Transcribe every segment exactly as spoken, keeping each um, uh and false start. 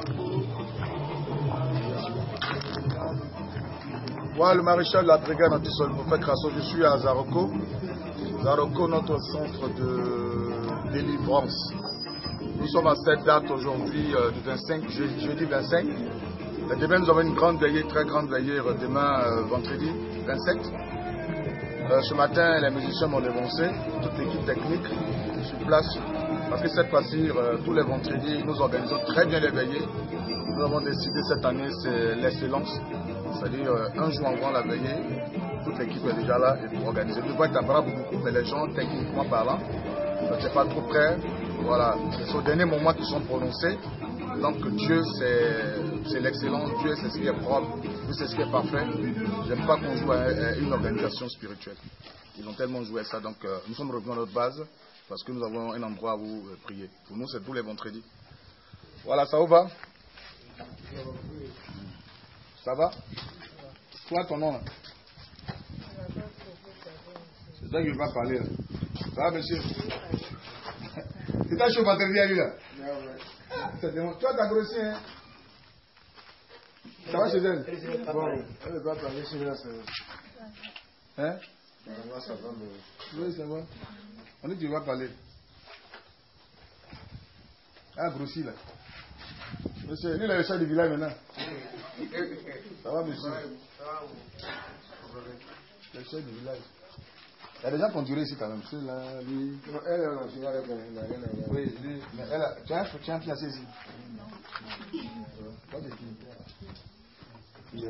Moi, le maréchal de la brigade anti-sol prophète Crasso, je suis à Zaroko. Zaroko, notre centre de délivrance. Nous sommes à cette date aujourd'hui, euh, du vingt-cinq, je, jeudi vingt-cinq. Et demain, nous avons une grande veillée, très grande veillée, demain, euh, vendredi vingt-sept. Euh, ce matin, les musiciens m'ont dénoncé, toute l'équipe technique sur place. Parce que cette fois-ci, euh, tous les vendredis, nous organisons très bien les veillées. Nous avons décidé cette année, c'est l'excellence. C'est-à-dire euh, un jour avant la veillée, toute l'équipe est déjà là et pour organiser. Je vois être à bras beaucoup, mais les gens, techniquement parlant, ne sont pas trop prêts. Voilà, c'est au dernier moment qu'ils sont prononcés. Donc Dieu, c'est l'excellence, Dieu, c'est ce qui est propre, Dieu, c'est ce qui est parfait. J'aime pas qu'on joue à, à une organisation spirituelle. Ils ont tellement joué à ça, donc euh, nous sommes revenus à notre base parce que nous avons un endroit où euh, prier. Pour nous, c'est tous les vendredis. Voilà, ça vous va? Ça va? Toi, ton nom là? C'est ça que je vais parler là. Ça va, monsieur? C'est ta chaud vendredi à lui là? Toi, t'as grossi, hein? Ça va chez elle? Bon, elle ne va pas parler chez elle. Hein? Là, ça va, mais... Oui, ça va. On dit que tu vas parler. Ah, grossi là. Monsieur, lui, il est le chef du village maintenant. Ça va, monsieur? Le chef du village. Il y a des gens qui ont duré ici quand même. Là, lui... Non, elle, elle n'a rien à voir. Oui, lui, mais elle a... Tu as, tu as un fiancé ici? Pas de qui? Bien.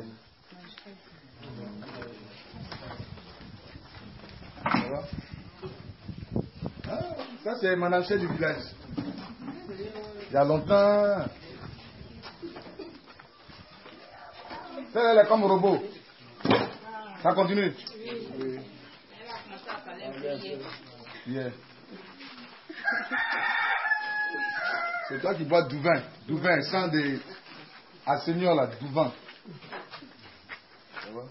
Ça va? Ah, ça c'est madame chef du village. Il y a longtemps. Ça, elle est comme robot. Ça continue? Oui. Yeah. C'est toi qui bois du vin. Du vin, sans des... À Seigneur là, du vin. Ça va?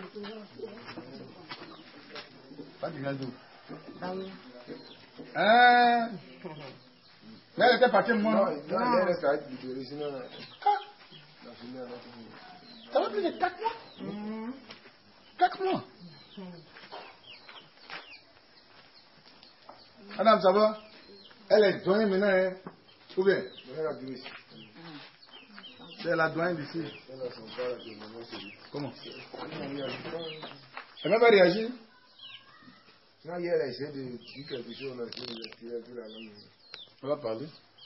Pas qui vient d'où? Hein? Mais elle était partie moi. Non, non, elle est partie du original. Ça va plus de quatre mois? quatre mois? Madame, ça va? Elle est douane maintenant, hein? Où bien? C'est la douane d'ici. Comment? Elle n'a pas réagi? Non, hier, elle a essayé de dire quelque chose, on a essayé de tirer tout la langue. On va parler.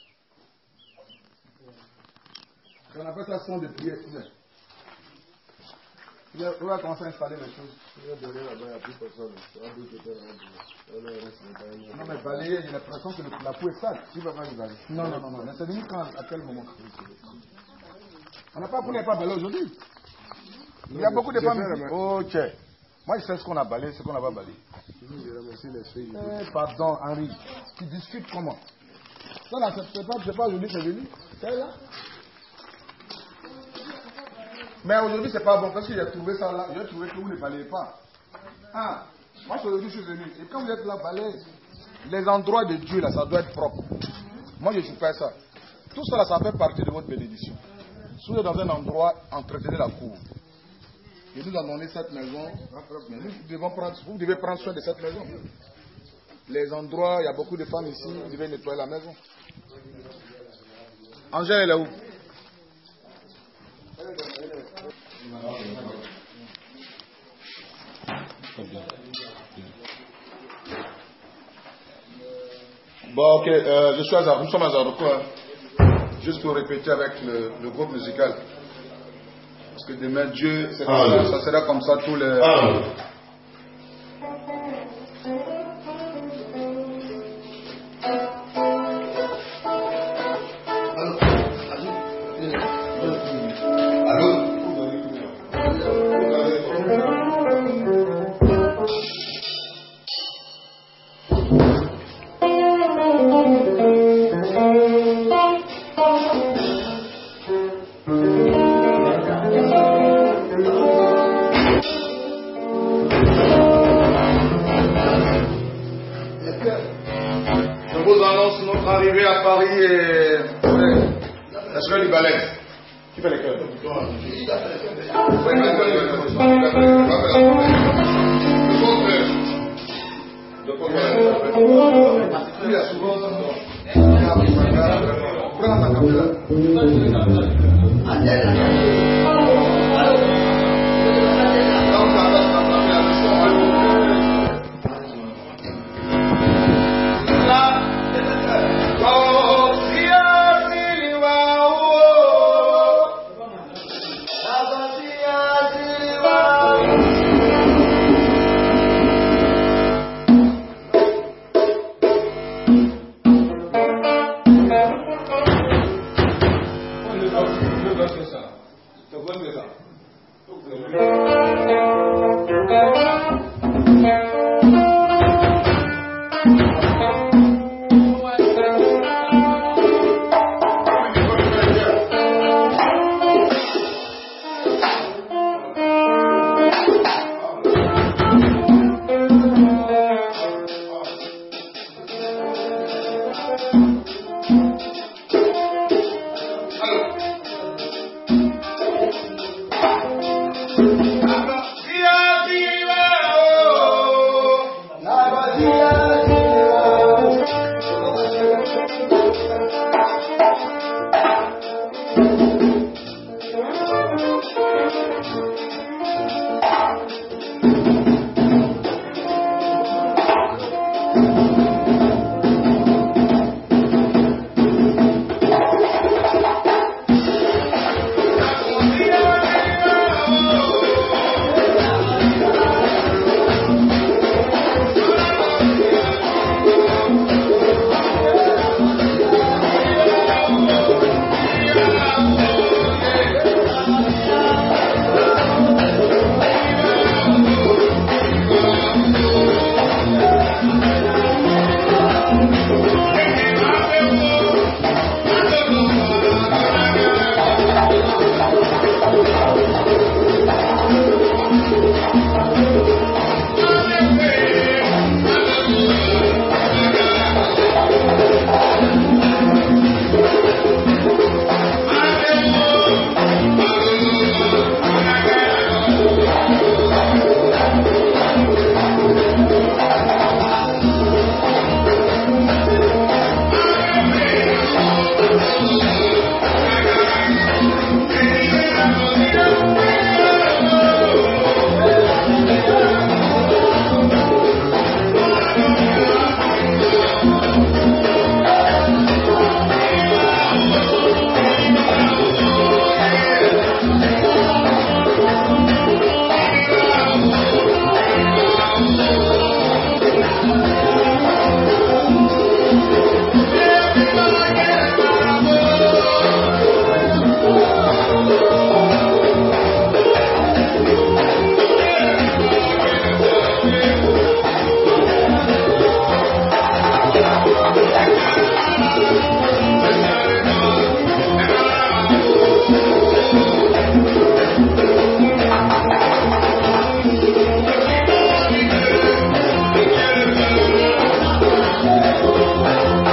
On appelle ça son de prière. On va commencer à installer les choses. Non, mais balayer, j'ai l'impression que la peau est sale. Non, non, non, non. Mais c'est venu quand, à quel moment? On n'a pas, vous n'avez pas balayé aujourd'hui? Il y a beaucoup de femmes. Ok. Moi, je sais ce qu'on a balayé, ce qu'on n'a pas balayé. Eh, pardon, Henri. Tu discutes comment? Ça, là, c'est pas, pas aujourd'hui, c'est venu. C'est là. Mais aujourd'hui, c'est pas bon parce que j'ai trouvé ça là. J'ai trouvé que vous ne balayez pas. Ah, moi, aujourd'hui, je suis venu. Et quand vous êtes là, balayez. Les endroits de Dieu, là, ça doit être propre. Moi, je ne suis pas ça. Tout ça, là, ça fait partie de votre bénédiction. Si vous êtes dans un endroit, entretenez la cour. Et nous avons donné cette maison. Mais nous devons prendre, vous devez prendre soin de cette maison. Les endroits, il y a beaucoup de femmes ici, vous devez nettoyer la maison. Angèle, elle est où? Bon, ok, euh, je suis à Zaroko, nous sommes à Zaroko, hein. Juste pour répéter avec le, le groupe musical. Parce que demain, Dieu, c'est ah, ça sera comme ça tous les... Ah. Est-ce que les balais? Qui fait les cœurs? Il y a souvent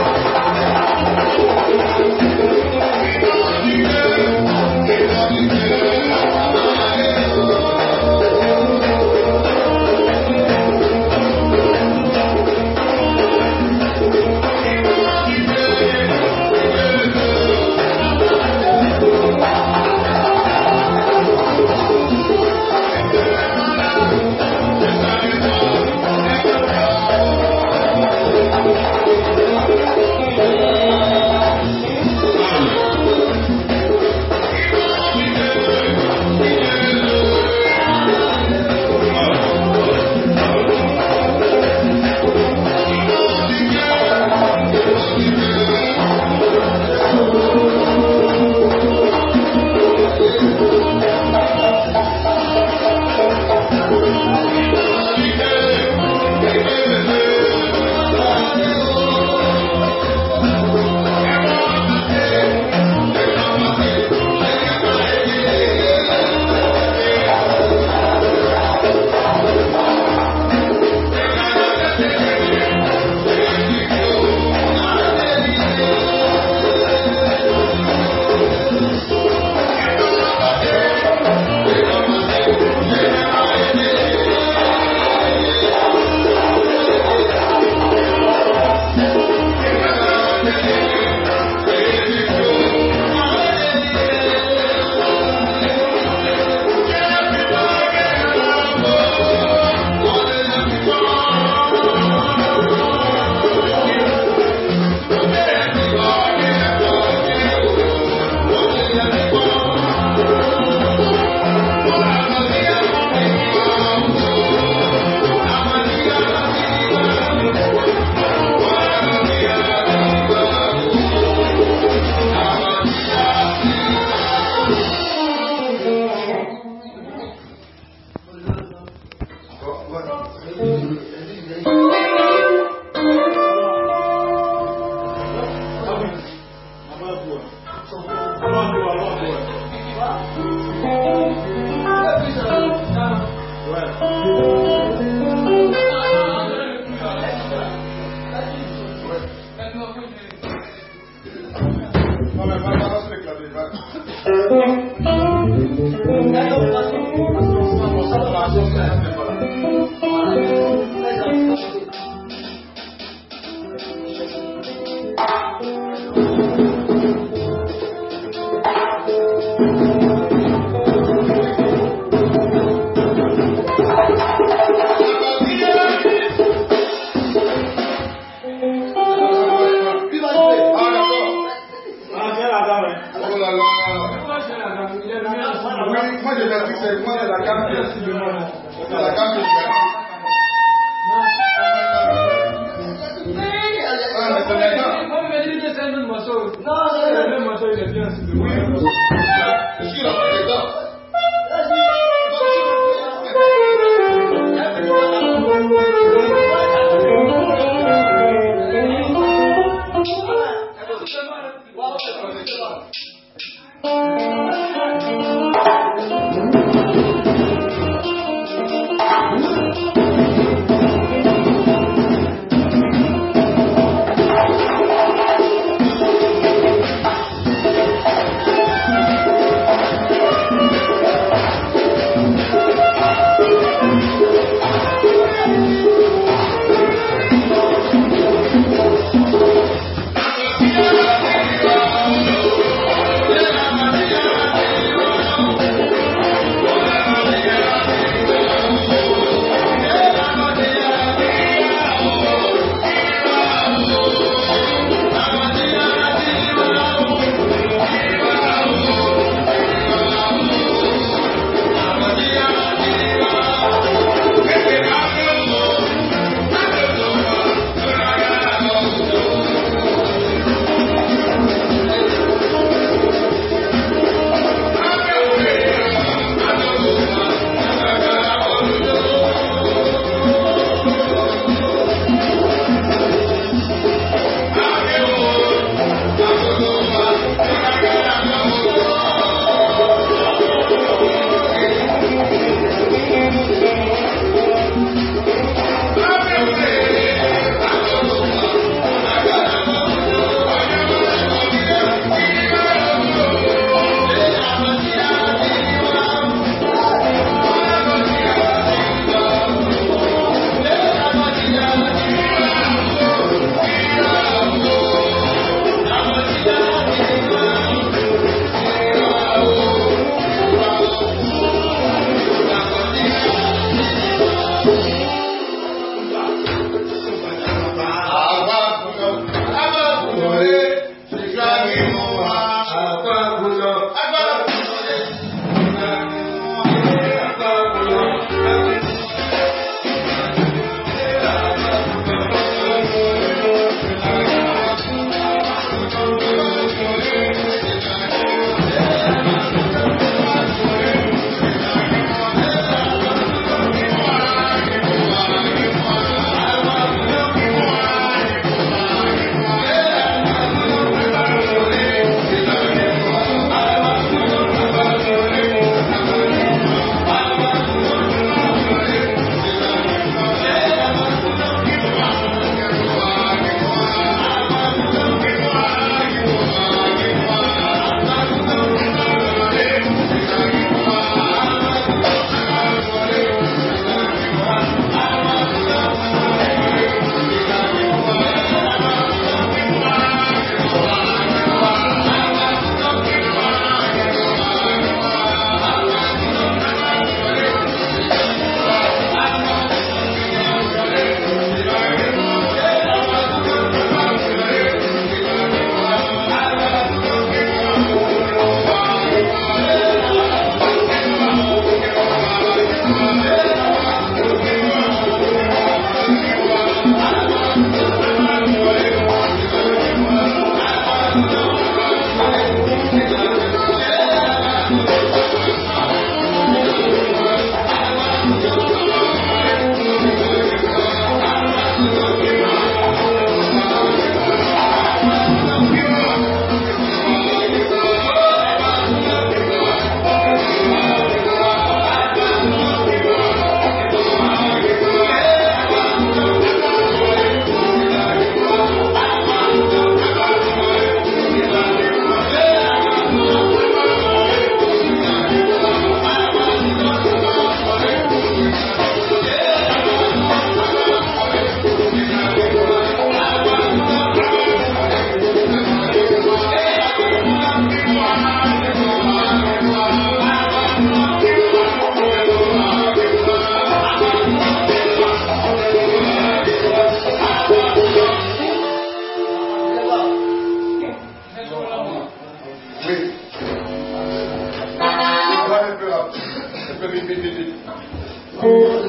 Thank you. Non, mais va, va, se l'éclater, va. Moi je l'ai dit, c'est moi de la gamme qui est de moi. C'est la gamme que je fais. Ah, mais c'est maintenant. Moi, je vais dire que c'est un autre morceau. Non, c'est le même morceau, il est bien. Oui, je suis là, dedans.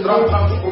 Rapako